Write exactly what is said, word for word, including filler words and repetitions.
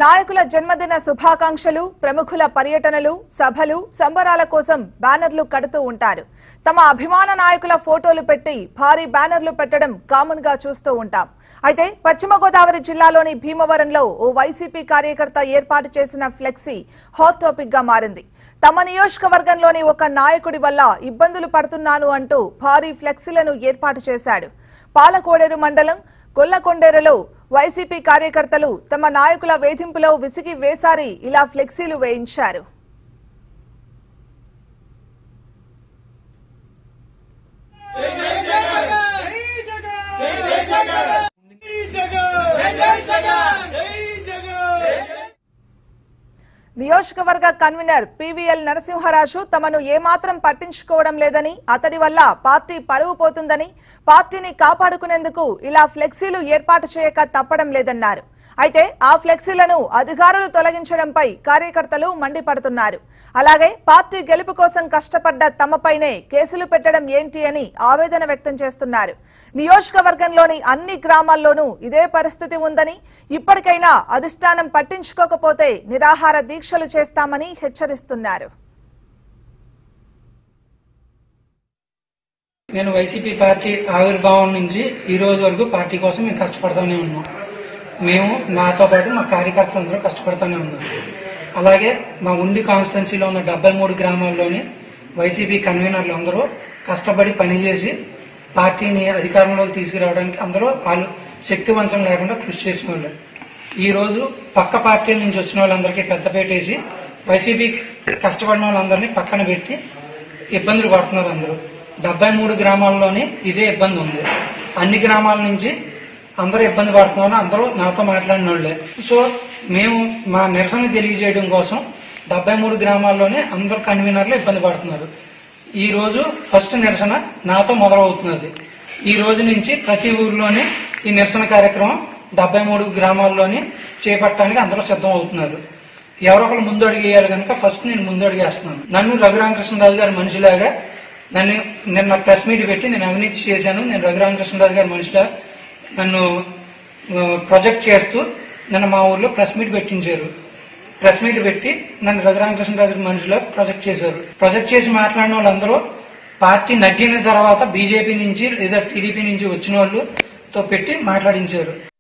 నాయకుల జన్మదిన శుభాకాంక్షలు, ప్రముఖుల పర్యటనలు, సభలు, సంబరాల కోసం బ్యానర్లు కడుతూ ఉంటారు. తమ అభిమాన నాయకుల ఫోటోలు పెట్టి భారీ బ్యానర్లు పెట్టడం కామన్ గా చూస్తూ ఉంటాం. అయితే పశ్చిమ గోదావరి జిల్లాలోని భీమవరంలో ఓ వైసీపీ కార్యకర్త ఏర్పాటు చేసిన ఫ్లెక్సీ హాట్ టాపిక్ గా మారింది. తమ నియోజకవర్గంలోని ఒక నాయకుడి వల్ల ఇబ్బందులు పడుతున్నాను అంటూ భారీ ఫ్లెక్సీలను ఏర్పాటు చేశాడు. పాలకోడేరు మండలం గొల్లకొండేరులో వైసీపీ కార్యకర్తలు తమ నాయకుల వేధింపులో విసిగి వేసారి ఇలా ఫ్లెక్సీలు వేయించారు. నియోజకవర్గ కన్వీనర్ పీవీఎల్ నరసింహరాజు తమను ఏమాత్రం పట్టించుకోవడం లేదని, అతడి వల్ల పార్టీ పరువు పోతుందని, పార్టీని కాపాడుకునేందుకు ఇలా ఫ్లెక్సీలు ఏర్పాటు చేయక తప్పడం లేదన్నారు. అయితే ఆ ఫ్లెక్సీలను అధికారులు తొలగించడంపై కార్యకర్తలు మండిపడుతున్నారు. అలాగే పార్టీ గెలుపు కోసం కష్టపడ్డ తమపైనే కేసులు పెట్టడం ఏంటి అని ఆవేదన వ్యక్తం చేస్తున్నారు. నియోజకవర్గంలోని అన్ని గ్రామాల్లోనూ ఇదే పరిస్థితి ఉందని, ఇప్పటికైనా అధిష్టానం పట్టించుకోకపోతే నిరాహార దీక్షలు చేస్తామని హెచ్చరిస్తున్నారు. నేను వైసీపీ పార్టీ ఆవిర్భావం నుంచి ఈ రోజు వరకు పార్టీ కోసం మేము కష్టపడతానే ఉన్నాం. మేము నాతో పాటు మా కార్యకర్తలందరూ కష్టపడతానే ఉన్నాం. అలాగే మా ఉండి కాన్స్టిట్యున్సీలో ఉన్న డెబ్బై మూడు గ్రామాల్లోని వైసీపీ కన్వీనర్లు అందరూ కష్టపడి పనిచేసి పార్టీని అధికారంలోకి తీసుకురావడానికి అందరూ వాళ్ళు శక్తి వంచన లేకుండా కృషి చేసిన వాళ్ళు. ఈ రోజు పక్క పార్టీల నుంచి వచ్చిన వాళ్ళందరికీ పెద్దపేట వేసి వైసీపీ కష్టపడిన వాళ్ళందరినీ పక్కన పెట్టి ఇబ్బందులు పడుతున్నారు. అందరూ డెబ్బై మూడు గ్రామాల్లోనే ఇదే ఇబ్బంది ఉంది. అన్ని గ్రామాల నుంచి అందరూ ఇబ్బంది పడుతున్నారు. అందరూ నాతో మాట్లాడిన వాళ్ళే. సో మేము మా నిరసన తెలియజేయడం కోసం డెబ్బై మూడు గ్రామాల్లోనే అందరు కన్వీనర్లు ఇబ్బంది పడుతున్నారు. ఈ రోజు ఫస్ట్ నిరసన నాతో మొదలవుతున్నది. ఈ రోజు నుంచి ప్రతి ఊర్లోనే ఈ నిరసన కార్యక్రమం డెబ్బై మూడు గ్రామాల్లోనే చేపట్టడానికి అందరూ సిద్ధం అవుతున్నారు. ఎవరొకరు ముందు అడిగేయాలి కనుక ఫస్ట్ నేను ముందు అడిగేస్తున్నాను. నన్ను రఘురామకృష్ణరాజు గారి మనిషిలాగా నన్ను నిన్న ప్రెస్ మీట్ పెట్టి నేను అవినీతి చేశాను, నేను రఘురామకృష్ణరాజు గారి మనిషిలా నన్ను ప్రొజెక్ట్ చేస్తూ నన్ను మా ఊర్లో ప్రెస్ మీట్ పెట్టించారు. ప్రెస్ మీట్ పెట్టి నన్ను రఘురామకృష్ణరాజు మనుషులో ప్రొజెక్ట్ చేశారు. ప్రొజెక్ట్ చేసి మాట్లాడిన వాళ్ళందరూ పార్టీ నగ్గిన తర్వాత బీజేపీ నుంచి లేదా టీడీపీ నుంచి వచ్చిన వాళ్ళతో పెట్టి మాట్లాడించారు.